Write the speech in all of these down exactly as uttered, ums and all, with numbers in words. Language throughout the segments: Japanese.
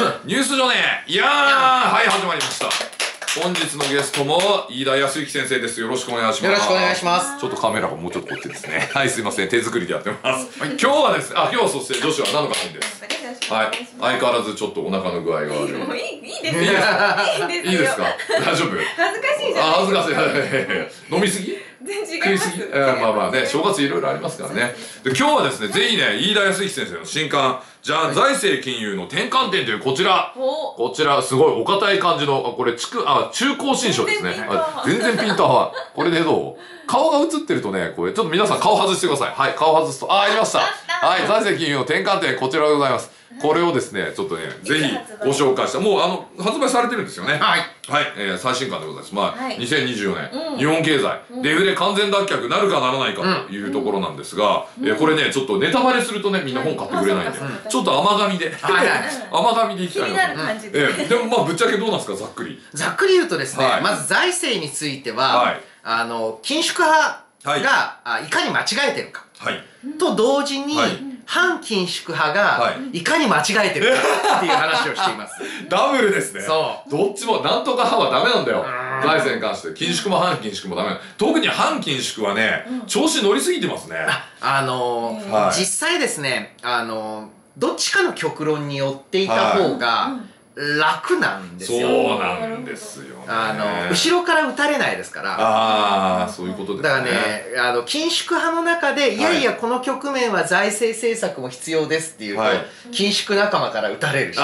ニュースじゃねえ。いやー、はい、始まりました。本日のゲストも飯田康之先生です。よろしくお願いします。 よろしくお願いします。 ちょっとカメラがもうちょっとこっちですね。はい、すいません、手作りでやってます。はい、今日はですね、あ、今日はそして女子は七日さんです。はい、相変わらずちょっとお腹の具合が悪い。 もういい、いいですよ。いいですよ。 いいですか。大丈夫。 恥ずかしいじゃん。 あ、恥ずかしい。飲みすぎ？ 全然違います。 食いすぎ？えー、まあまあね、正月いろいろありますからね。で、今日はですね、ぜひね、飯田康之先生の新刊、じゃあ、財政金融の転換点というこちら。こちら、すごいお堅い感じの、これ、ちく、あ、中高新書ですね。全然ピント合わん。これでどう？顔が映ってるとね、これ、ちょっと皆さん顔外してください。はい、顔外すと、あ、ありました。はい、財政金融の転換点、こちらでございます。これをですね、ちょっとね、ぜひご紹介した。もう、あの、発売されてるんですよね。はい。はい、えー、最新刊でございます。まあ、にせんにじゅうよねん、日本経済、デフレ完全脱却なるかならないかというところなんですが、えー、これね、ちょっとネタバレするとね、みんな本買ってくれないんで、ちょっと甘噛みで、甘噛みでいきたいなと。気になる感じで。えー、でもまあ、ぶっちゃけどうなんですか、ざっくり。 ざっくり言うとですね、まず財政については、あの、緊縮派がいかに間違えてるか。と同時に、反緊縮派がいかに間違えてるかっていう話をしています。 ダブルですね。 そう。 どっちも、なんとか派はダメなんだよ。財政に関して。緊縮も反緊縮もダメ。特に反緊縮はね、調子乗りすぎてますね。 あのー、実際ですね、あのー、どっちかの極論によっていた方が、楽なんですよ。 そうなんですよ、ね。 あの、後ろから打たれないですから。 ああ、そういうことですね。 だからね、あの、緊縮派の中で、いやいや、この局面は財政政策も必要ですっていうと、はい、緊縮仲間から打たれるし。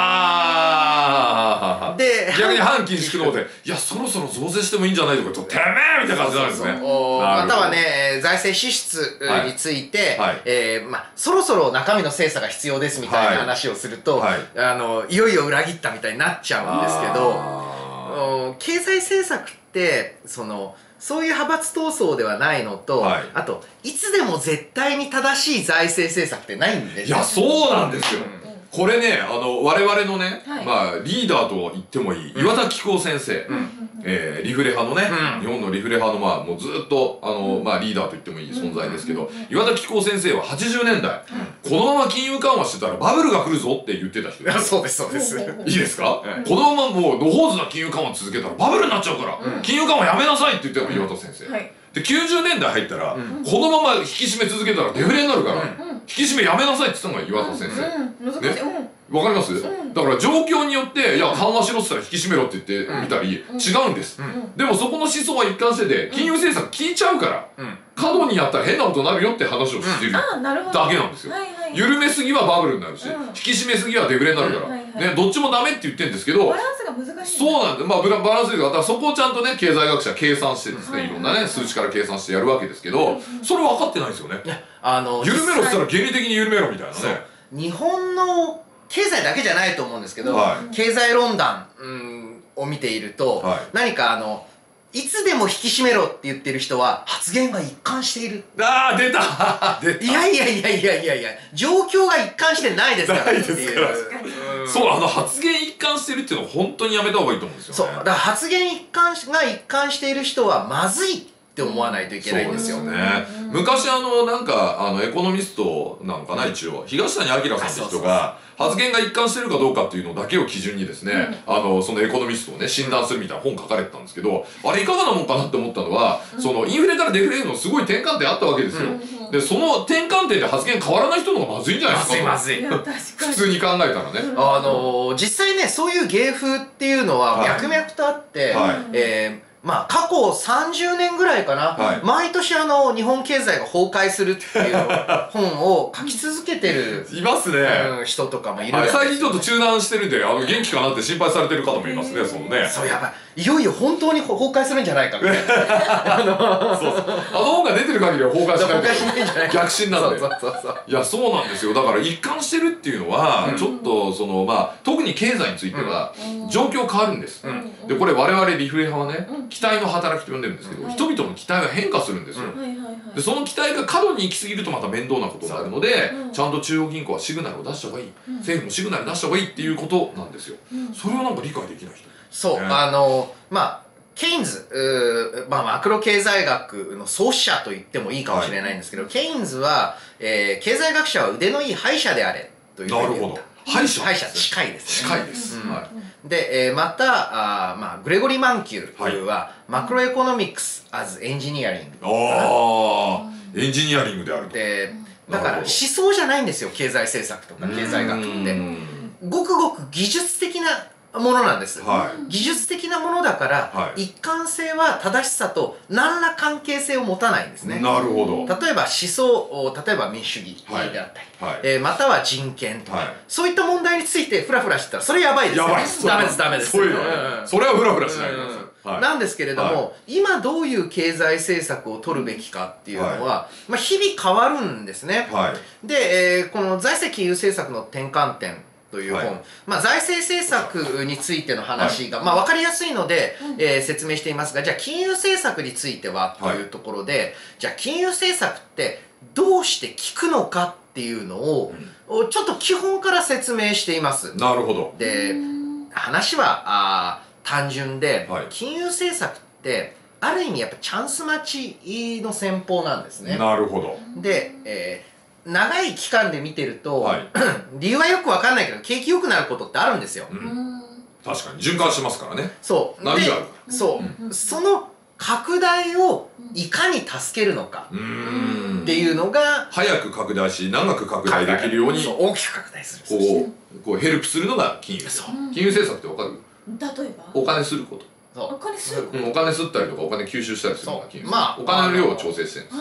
ああで、逆に反緊縮の方で、いや、そろそろ増税してもいいんじゃないとか、てめえみたいな感じなんですね。 またはね、財政支出について、えー、まあ、そろそろ中身の精査が必要ですみたいな話をすると、はい、あの、いよいよ裏切ったみたいになっちゃうんですけど、経済政策ってそのそういう派閥闘争ではないのと、はい、あといつでも絶対に正しい財政政策ってないんですよ。 いや、そうなんですよ。うん、これね、あの我々のね、はい、まあリーダーと言ってもいい、うん、岩田紀行先生、うん、えー、リフレ派のね、うん、日本のリフレ派のまあもうずっとあの、うん、まあリーダーと言ってもいい存在ですけど、うん、岩田紀行先生ははちじゅうねんだい、うん、このまま金融緩和してたらバブルが来るぞって言ってた人です。 そうですそうです。 いいですか？うん、このままもう野放図な金融緩和続けたらバブルになっちゃうから、うん、金融緩和やめなさいって言ってたの岩田先生。はい、できゅうじゅうねんだい入ったら、うん、このまま引き締め続けたらデフレになるから、うん、引き締めやめなさいって言ったのが岩田先生。わかります？うん、だから状況によって、いや、緩和しろって言ったら引き締めろって言ってみたり、うん、違うんです。うん、でもそこの思想は一貫してて、金融政策聞いちゃうから、うん、過度にやったら変なことになるよって話をしてるだけなんですよ。緩めすぎはバブルになるし、うん、引き締めすぎはデフレになるから、ね、どっちもダメって言ってるんですけど、 バランスが難しい。 そうなんです。まあ、バランスですが、だからそこをちゃんとね、経済学者計算してですね、いろんなね、数値から計算してやるわけですけど、それ分かってないんですよね。あの、緩めろって言ったら原理的に緩めろみたいなね。 日本の経済だけじゃないと思うんですけど、はい、経済論壇、うん、を見ていると、はい、何かあの、いつでも引き締めろって言ってる人は発言が一貫している。 ああ、出た出た。 いやいやいやいやいやいや、状況が一貫してないですからっていう。ないですから。 そう、あの発言一貫してるっていうのは本当にやめた方がいいと思うんですよね。 そう、だから発言一貫が一貫している人はまずいって思わないといけないんですよ。 そうですね。昔あの、なんか、あの、エコノミストなのかな、一応。東谷明さんって人が、発言が一貫してるかどうかっていうのだけを基準にですね、うん、あの、そのエコノミストをね、診断するみたいな本書かれてたんですけど、あれいかがなもんかなって思ったのは、うん、その、インフレからデフレへのすごい転換点あったわけですよ。うん、で、その転換点で発言変わらない人の方がまずいんじゃないですか。 まずいまずい。 普通に考えたらね。 あのー、実際ね、そういう芸風っていうのは脈々とあって、はい、えーまあ、過去さんじゅうねんぐらいかな、はい、毎年あの、日本経済が崩壊するっていう本を書き続けてるいますね、 うん、人とかもいる、 はい、最近ちょっと中断してるんで、あの、元気かなって心配されてる方もいますね、そのね。 そう、やばい。いよいよ本当に崩壊するんじゃないかみたいな。 あのそうそう。あの本が出てる限りは崩壊しない。 崩壊しないんじゃないか。 逆進なんで。 そうそうそう。 いや、そうなんですよ。だから一貫してるっていうのは、うん、ちょっと、その、まあ、特に経済については、状況変わるんです。うん、で、これ我々リフレ派はね、期待の働きと呼んでるんですけど、うん、人々の期待が変化するんですよ。で、その期待が過度に行き過ぎるとまた面倒なことになるので、うん、ちゃんと中央銀行はシグナルを出した方がいい。うん、政府もシグナル出した方がいいっていうことなんですよ。うん、それはなんか理解できない人。 そう、ね、あの、まあ、ケインズ、まあ、マクロ経済学の創始者と言ってもいいかもしれないんですけど、はい、ケインズは、えー、経済学者は腕のいい歯医者であれというふうに言った。 なるほど。 歯医者歯医者近いですね。 近いです。 はい、で、えー、またあ、まあ、グレゴリー・マンキューは、はい、マクロエコノミクス as エンジニアリング。 ああ、エンジニアリングであると。 で、だから思想じゃないんですよ、経済政策とか経済学って。ごくごく技術的なものなんです、はい、技術的なものだから、はい、一貫性は正しさと何ら関係性を持たないんですね。 なるほど。 例えば思想、例えば民主主義であったり、はい、えー、または人権とか、はい、そういった問題についてフラフラしてたらそれやばいですよ。 やばいです。 ダメですダメです。 そういうの、うん、それはフラフラしないでください。 はい、なんですけれども、はい、今どういう経済政策を取るべきかっていうのは、はい、まあ日々変わるんですね。はい、で、えー、この財政金融政策の転換点という本、はい、まあ財政政策についての話が、はい、まあ分かりやすいので、えー、説明していますが、じゃあ金融政策についてはというところで、はい、じゃあ金融政策ってどうして効くのかっていうのを、うん、ちょっと基本から説明しています。 なるほど。 で、話はあ単純で、はい、金融政策ってある意味やっぱチャンス待ちの戦法なんですね。 なるほど。 で、えー長い期間で見てると、はい、理由はよくわかんないけど景気良くなることってあるんですよ、うん、 確かに循環しますからね。 そう波があるそう、うん、その拡大をいかに助けるのかっていうのが早く拡大し長く拡大できるように大きく拡大するこうこうヘルプするのが金融。金融政策ってわかる？ 例えばお金すること。 お金する、 うん、お金吸ったりとかお金吸収したりするのが金融。まあお金の量を調整してるんです。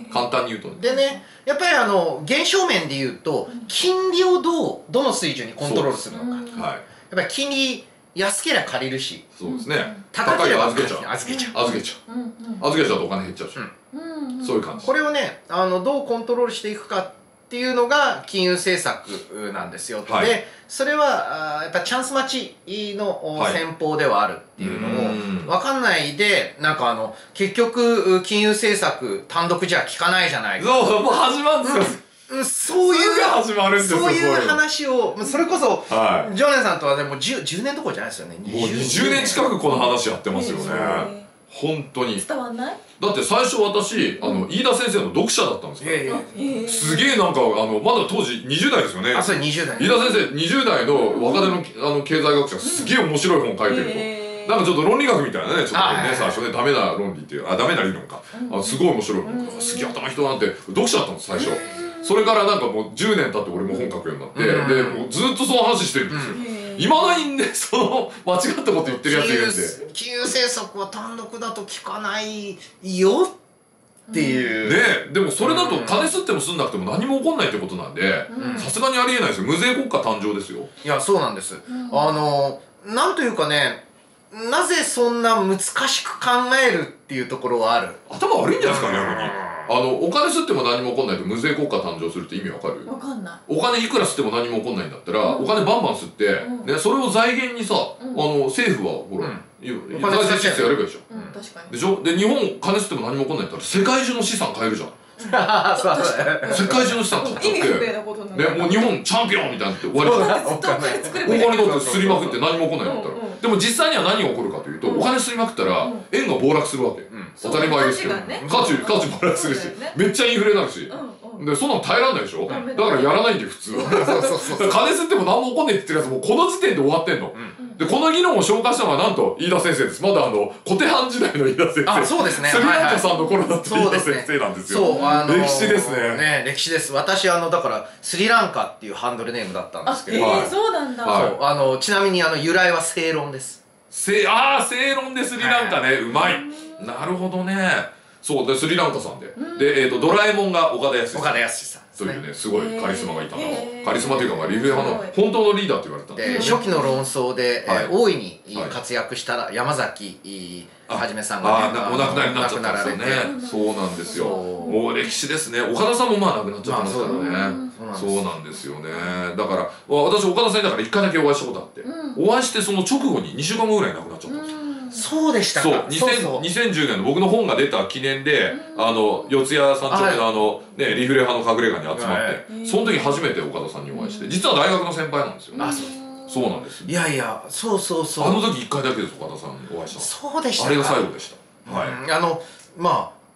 簡単に言うとね。 でね、やっぱりあの現象面で言うと金利をどうどの水準にコントロールするのか。はい。やっぱり金利安ければ借りるし、 そうですね。 高ければ預けちゃう。 預けちゃう。 預けちゃう。預けちゃうとお金減っちゃうし。そういう感じ。 これをね、あのどうコントロールしていくかっていうのが金融政策なんですよ。はい、で、それはあやっぱチャンス待ちの戦法ではあるっていうのを分かんないで、なんかあの結局金融政策単独じゃ効かないじゃないか。 そう、もう始まるんですよ。 そういう始まるんですよ。 そういう話を、それこそ、はい、ジョネさんとはね、もう 10, じゅうねんどころじゃないですよね。 もうにじゅうねん近くこの話やってますよね。本当に伝わんない？ だって最初私、あの飯田先生の読者だったんですよ。すげえなんかあのまだ当時にじゅう代ですよね。 あ、それにじゅう代。 飯田先生にじゅう代の若手のあの経済学者がすげえ面白い本書いてると。なんかちょっと論理学みたいなね、ちょっとね、最初ね、ダメな論理っていう、あ、ダメな理論か。あ、すごい面白い本。すげえ頭いい人なんて読者だったんです、最初。それからなんかもうじゅうねん経って俺も本書くようになって、で、もうずっとその話してるんですよ。いまだにね、その間違ったこと言ってるやついるんで。 金融政策は単独だと効かないよっていう。 ね、でもそれだと金吸っても吸んなくても何も起こんないってことなんで、さすがにありえないですよ。無税国家誕生ですよ。 いや、そうなんです。あの、なんというかね、なぜそんな難しく考えるっていうところはある。 頭悪いんじゃないですかね、逆に。あの、お金吸っても何も起こんないと無税国家誕生するって意味わかる？ わかんない。 お金いくら吸っても何も起こんないんだったら、うん、お金バンバン吸って、うん、ね、それを財源にさ、うん、あの、政府は、ほら、うん、財政支出やればいいでしょ。 うん、確かに。 でしょ？で、日本金吸っても何も起こんないんだったら、世界中の資産買えるじゃん。世界中の資産買っちゃって、ね、もう日本チャンピオンみたいになって終わりじゃん。お金だって吸りまくって何も起こんないんだったら。でも実際には何が起こるかというと、お金吸いまくったら円が暴落するわけ。当たり前ですけど、価値価値暴落するし、めっちゃインフレになるし、でそんなの耐えられないでしょ。だからやらないんで普通は。金吸っても何も起こんないって言ってるやつもうこの時点で終わってんの。でこの議論を紹介したのはなんと飯田先生です。まだあの小手半時代の飯田先生。 あ、そうですね。 スリランカさんの頃だった飯田先生なんですよ。そう、あの歴史ですね。 ね、歴史です。私あのだからスリランカっていうハンドルネームだったんですけど、 ええ、そうなんだ。 そう、あのちなみにあの由来は正論です。 せああ、正論でスリランカね、うまい。なるほどね。そうでスリランカさんで、でえっとドラえもんが岡田康さん。 岡田康さん。 というね、すごいカリスマがいたの。カリスマというか、まあ、リフレ派の本当のリーダーって言われたんです。初期の論争で大いに活躍した山崎はじめさんがね、 お亡くなりになっちゃったんですよね。そうなんですよ。もう歴史ですね。岡田さんもまあ亡くなっちゃってますからね。そうなんですよね。だから私岡田さんにだから一回だけお会いしたことあって、お会いしてその直後ににしゅうかんごぐらい亡くなっちゃったんですよ。 そうでしたか。 そうにせんじゅうねんの僕の本が出た記念で、あの四谷三丁目のあのねリフレ派の隠れ家に集まって、その時初めて岡田さんにお会いして、実は大学の先輩なんですよ。あ、そうそうなんです。 いやいや、そうそうそう。 あの時一回だけです岡田さんにお会いした。 そうでした。 あれが最後でした。 はい。あのまあ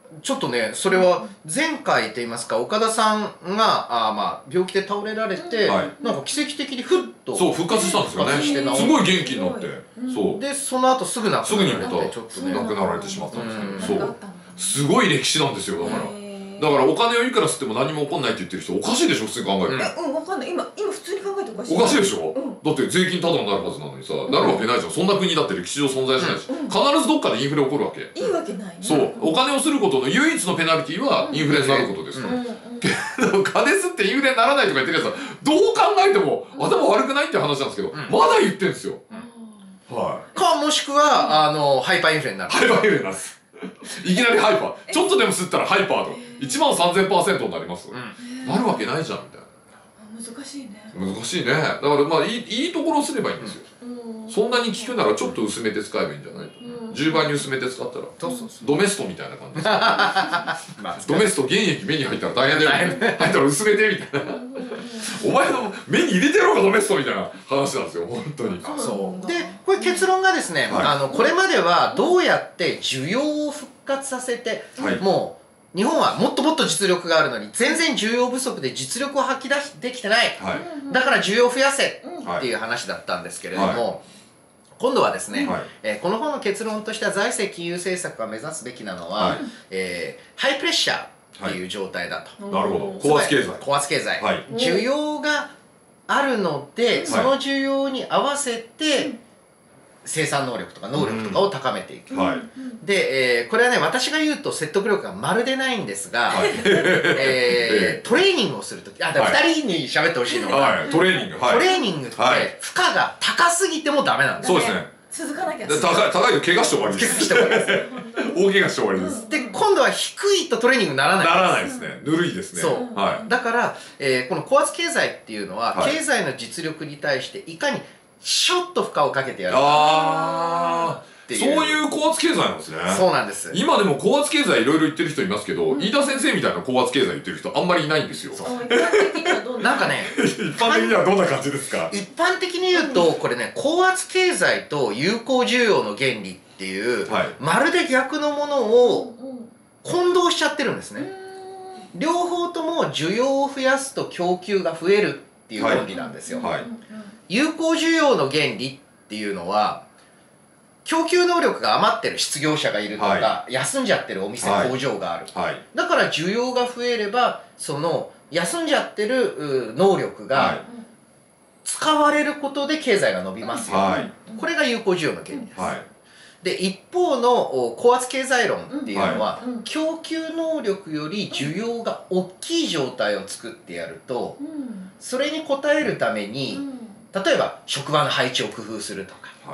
ちょっとねそれは前回と言いますか岡田さんがあまあ病気で倒れられて、うん、なんか奇跡的にふっとそう復活したんですよね。すごい元気になって、うん、そうでその後すぐ亡くなられてちょっとね亡くなられてしまったんですよ、うん、そうすごい歴史なんですよ。だからだからお金をいくら吸っても何も起こんないって言ってる人おかしいでしょ普通に考えて。 うん分かんない今今普通に考えておかしい。 おかしいでしょ、うん、だって税金ただになるはずなのにさ、うん、なるわけないじゃん。そんな国だって歴史上存在しないし、うん、必ずどっかでインフレ起こるわけ。 いいわけないね。 そうお金をすることの唯一のペナルティはインフレになることですから。けど金吸ってインフレにならないとか言ってるやつはどう考えても頭悪くないっていう話なんですけど、うん、まだ言ってんですよ、うん、はいかもしくはあのハイパーインフレになる。 ハイパーインフレになるいきなりハイパーちょっとでも吸ったらハイパーといちまんさんぜんパーセントになります、うん、なるわけないじゃんみたいな。 難しいね。 難しいね。だからまあいい、いいところをすればいいんですよ、うん、そんなに効くならちょっと薄めて使えばいいんじゃないと、うん、じゅうばいに薄めて使ったら、うん、ドメストみたいな感じですドメスト原液目に入ったら大変だよね入ったら薄めてみたいなお前の目に入れてろかドメストみたいな話なんですよ本当に。 そうでこれ結論がですね、はい、あのこれまではどうやって需要を復活させて、はい、もう日本はもっともっと実力があるのに全然需要不足で実力を発揮できてない、はい、だから需要を増やせっていう話だったんですけれども、はい、今度はですね、はい、えー、この本の結論としては財政金融政策が目指すべきなのは、はい、えー、ハイプレッシャーっていう状態だと、 はい、なるほど高圧経済高圧経済、はい、需要があるのでその需要に合わせて生産能力とか能力とかを高めていく、うん、はい、で、えー、これはね私が言うと説得力がまるでないんですが、はい、えー、トレーニングをするときあだからふたりに喋ってほしいのが、はい、 トレーニング、はい、 トレーニングって負荷が高すぎてもダメなんです。 そうですね、 続かなきゃ高い高いと怪我して終わりです。怪我して終わりです大怪我して終わりです。 で今度は低いとトレーニングにならないならないですね。ぬるいですね。 そう、はい、だから、えー、この高圧経済っていうのは、はい、経済の実力に対していかにちょっと負荷をかけてやるかあーそういう高圧経済なんですね。 そうなんです。 今でも高圧経済いろいろ言ってる人いますけど、うん、飯田先生みたいな高圧経済言ってる人あんまりいないんですよ。 一般的にはどんななんかね一般的にはどんな感じですか。 一般的に言うとこれね高圧経済と有効需要の原理っていう、はい、まるで逆のものを混同しちゃってるんですね。両方とも需要を増やすと供給が増えるっていう論理なんですよ。はいはい、有効需要の原理っていうのは供給能力が余ってる失業者がいるとか、はい、休んじゃってるお店、はい、工場がある、はい、だから需要が増えればその休んじゃってる能力が使われることで経済が伸びますよ、はい、これが有効需要の原理です、はい、で一方の高圧経済論っていうのは、うん、供給能力より需要が大きい状態を作ってやると、うん、それに応えるために、うん、例えば職場の配置を工夫するとか、はい、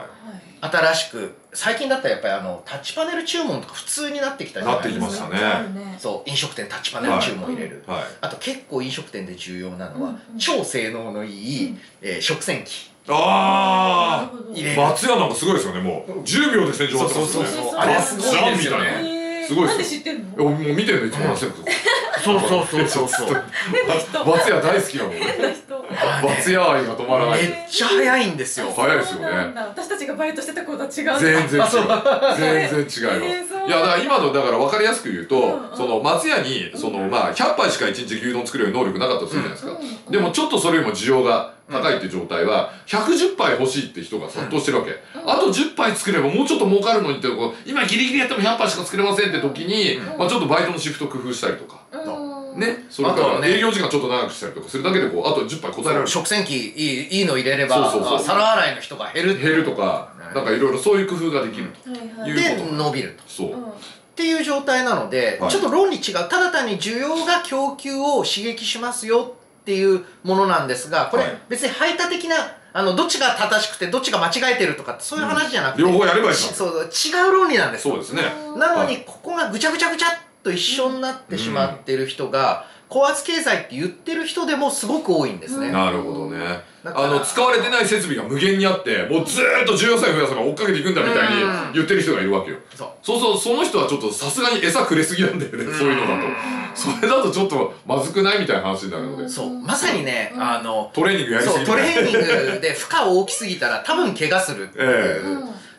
新しく最近だったらやっぱりあのタッチパネル注文とか普通になってきたじゃないですか。 なってきましたね。 そう飲食店タッチパネル注文入れる、はいはい、あと結構飲食店で重要なのは、うん、超性能のいい、うんえー、食洗機ああ松屋なんかすごいですよね。もうじゅうびょうで洗浄終わってますよね。 そうそうそうあれすごいですよね。 すごいなんで知ってんの？ もう見てるのいつもなせるとそうそうそうそうそう松屋大好きなのね。松屋愛が止まらない。 めっちゃ早いんですよ。 早いですよね。 私たちがバイトしてた頃とは違う。 全然違う全然違うの。いやだから今のだから分かりやすく言うとその松屋にそのまあひゃっぱいしかいちにち牛丼作れる能力なかったとするじゃないですか。でもちょっとそれよりも需要が高いっていう状態はひゃくじゅっぱい欲しいって人が殺到してるわけ、うん、あとじゅっぱい作ればもうちょっと儲かるのにって今ギリギリやってもひゃっぱいしか作れませんって時に、うん、まあちょっとバイトのシフト工夫したりとか、うん、ねそれから営業時間ちょっと長くしたりとかするだけでこうあとじゅっぱい答えられる。 食洗機いいいいの入れればそうそうそう皿洗いの人が減る減るとかなんかいろいろそういう工夫ができるということで伸びるとそう、うんっていう状態なので、はい、ちょっと論理違う。ただ単に需要が供給を刺激しますよっていうものなんですがこれ、はい、別に排他的なあのどっちが正しくてどっちが間違えてるとかそういう話じゃなくて、 うん、両方やればいいそう違う論理なんです。 そうですね。 なのにここがぐちゃぐちゃぐちゃっと一緒になってしまってる人が、うん、高圧経済って言ってる人でもすごく多いんですね。 なるほどね。あの使われてない設備が無限にあってもうずーっと需要さえ増やせば追っかけていくんだみたいに言ってる人がいるわけよ。そうそうそうその人はちょっとさすがに餌くれすぎなんだよね。そういうのだとそれだとちょっとまずくないみたいな話になるのでそうまさにねあのトレーニングやりすぎそうトレーニングで負荷大きすぎたら多分怪我するっていう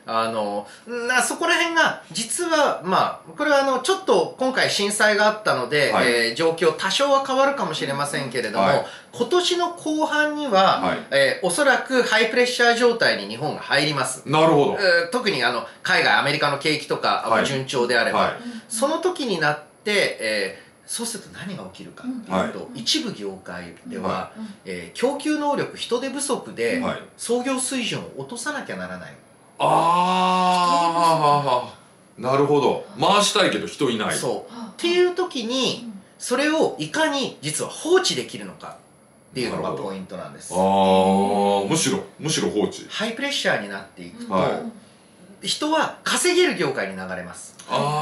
あのなそこら辺が実はまあこれはあのちょっと今回震災があったので、はい、えー、状況多少は変わるかもしれませんけれども、はい、今年の後半には、はい、えー、おそらくハイプレッシャー状態に日本が入ります。 なるほど。 えー、特にあの海外アメリカの景気とか、はい、順調であれば、はい、その時になって、えーそうすると何が起きるかっていうと、はい、一部業界では、はい、えー、供給能力人手不足で、はい、創業水準を落とさなきゃならない。 ああ、なるほど。回したいけど人いない。 そうっていう時にそれをいかに実は放置できるのかっていうのがポイントなんです。 ああ、むしろむしろ放置。 ハイプレッシャーになっていくと、はい、人は稼げる業界に流れます。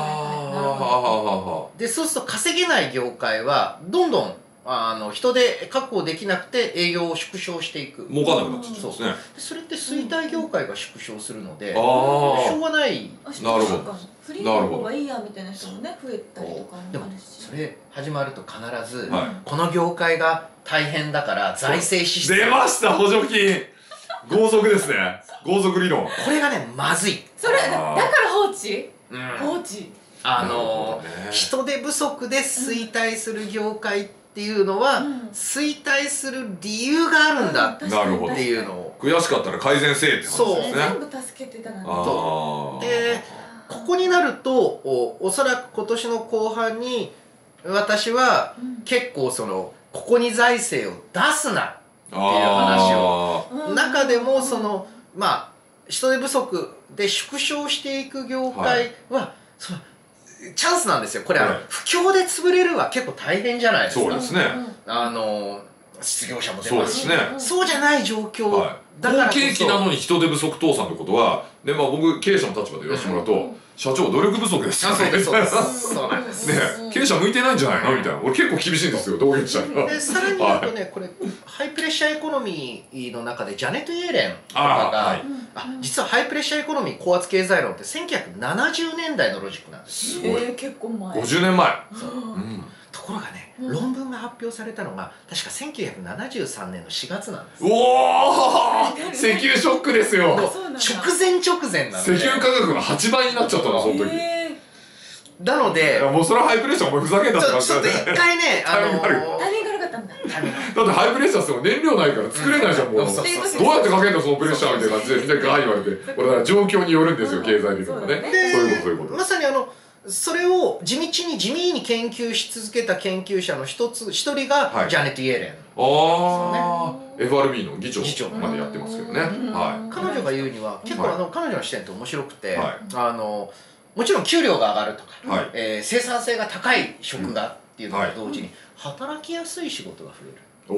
あでそうすると稼げない業界はどんどんあの人で確保できなくて営業を縮小していく。 儲かなくなっちゃうんですね。 それって衰退業界が縮小するので、しょうがない。 なるほど。 フリーの方がいいやみたいな人もね増えたりとかもあるし。 それ始まると必ずこの業界が大変だから財政支出。 出ました補助金。豪族ですね。豪族理論。 これがねまずい。 それだから放置。放置。 あの人手不足で衰退する業界っていうのは衰退する理由があるんだっていうのを、 悔しかったら改善せえって話ですね。 全部助けてたなんて。でここになると お, おそらく今年の後半に私は結構そのここに財政を出すなっていう話を、中でもそのまあ人手不足で縮小していく業界は、はい、そのチャンスなんですよ。これ、はい、あの不況で潰れるは結構大変じゃないですか。 そうですね。 あの失業者も出ますし、 そうですね。 そうじゃない状況、 はい、だからこそ好景気なのに人手不足倒産ってことは、でまあ僕経営者の立場で言わせてもらうと、うん、社長努力不足ですよね。 そうですそうです。そうなんです。 ね、経営者向いてないんじゃないのみたいな。俺結構厳しいんですよ同業者が。 でさらに言うとね、これハイプレッシャーエコノミーの中でジャネット・イエレンとかが、あ、実はハイプレッシャーエコノミー高圧経済論ってせんきゅうひゃくななじゅうねんだいのロジックなんです。 すごい。えー、結構前。 ごじゅうねんまえ。 そう。うん。ところがね、論文が発表されたのが確かせんきゅうひゃくななじゅうさんねんのしがつなんです。 おお、石油ショックですよ。 直前直前なんで。 石油価格がはちばいになっちゃったのその時。 なので、 もうそれはハイプレッシャーお前ふざけんなって感じだね。ちょっと一回ね、あのタイミング悪かったんだ。 だってハイプレッシャーって燃料ないから作れないじゃんもう。どうやってかけんのそのプレッシャーみたいな感じでみんなガー言われて、これだから状況によるんですよ経済的にはね。そういうことそういうこと。 まさにあの。それを地道に地味に研究し続けた研究者の一つ一人がジャネット・イエレン。 ああ、エフアールビー の議長までやってますけどね。 彼女が言うには結構あの彼女の視点って面白くて、あのもちろん給料が上がるとか、え生産性が高い職がっていうのと同時に働きやすい仕事が増える。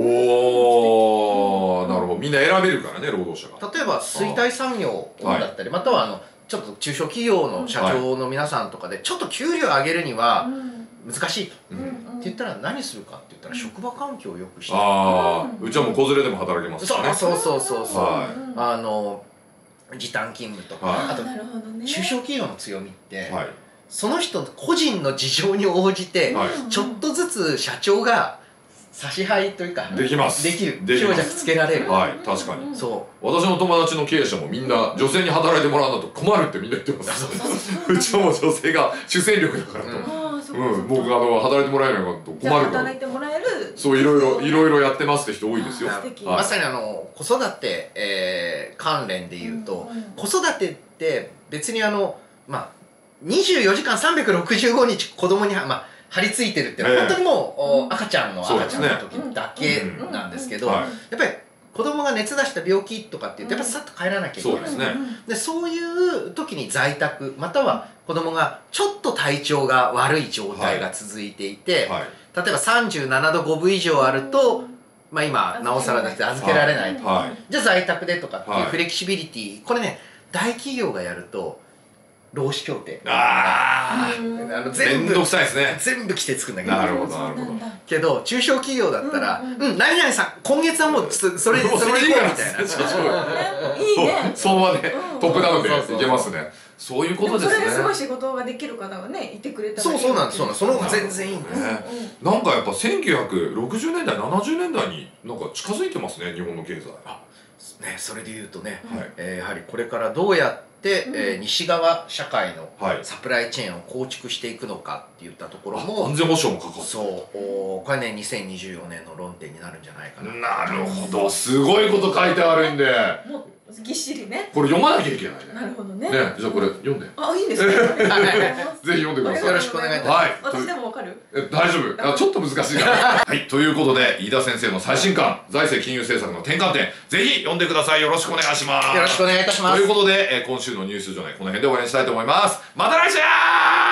おお、なるほど。みんな選べるからね労働者が。 例えば衰退産業だったり、またはあのちょっと中小企業の社長の皆さんとかでちょっと給料上げるには難しいと、うん、って言ったら何するかって言ったら職場環境を良くして、 ああ、うちはもう子連れでも働けますしね。 そうそうそうそうそう、はい、あの時短勤務とか、はい、あと中小企業の強みって、はい、その人個人の事情に応じて、はい、ちょっとずつ社長が差し配というかできますできる強弱つけられる。 はい、確かに。そう私の友達の経営者もみんな女性に働いてもらうのと困るってみんな言ってます。うちはもう女性が主戦力だからと、うん僕あの働いてもらえないからと困るから、 働いてもらえるそういろいろいろいろやってますって人多いですよ。 まさにあの子育てえ関連で言うと子育てって別にあのまあにじゅうよじかんさんびゃくろくじゅうごにち子供にまあ張り付いてるって本当にもう赤ちゃんの赤ちゃんの時だけなんですけど、やっぱり子供が熱出した病気とかって言ってやっぱさっと帰らなきゃいけない。 そうですね。 でそういう時に在宅または子供がちょっと体調が悪い状態が続いていて、例えばさんじゅうななどごぶ以上あるとまあ今なおさらだって預けられないと、じゃあ在宅でとかっていうフレキシビリティ、これね大企業がやると労使協定、 ああ全部面倒くさいですね。 全部規定作るんだけど、 なるほどなるほど。 けど中小企業だったら「うん何々さん今月はもうそれそれでいこう」みたいな。 いいね。 そのままでトップダウンでいけますね。そういうことですね。 それですごい仕事ができる方がねいてくれたら。 そうそうなんです。そうなんです。その方が全然いいんです。 なんかやっぱせんきゅうひゃくろくじゅうねんだいななじゅうねんだいになんか近づいてますね日本の経済。 ね、それで言うとね、はい、えー、やはりこれからどうやってで、うん、えー、西側社会のサプライチェーンを構築していくのかっていったところも、 安全保障もかかってそうおこれねにせんにじゅうよねんの論点になるんじゃないかな。なるほど、すごいこと書いてあるんで、 もうぎっしりね、 これ読まなきゃいけないね。 なるほどね。 ね、じゃあこれ読んで。 あ、いいんですか。ぜひ読んでください。 よろしくお願いいたします。 はい。 私でもわかる？ え、大丈夫。あ、ちょっと難しいから。はい、ということで飯田先生の最新刊財政金融政策の転換点、ぜひ読んでください。よろしくお願いします。 よろしくお願いいたします。 ということで、え、今週のニュースじゃないこの辺で終わりにしたいと思います。また来週。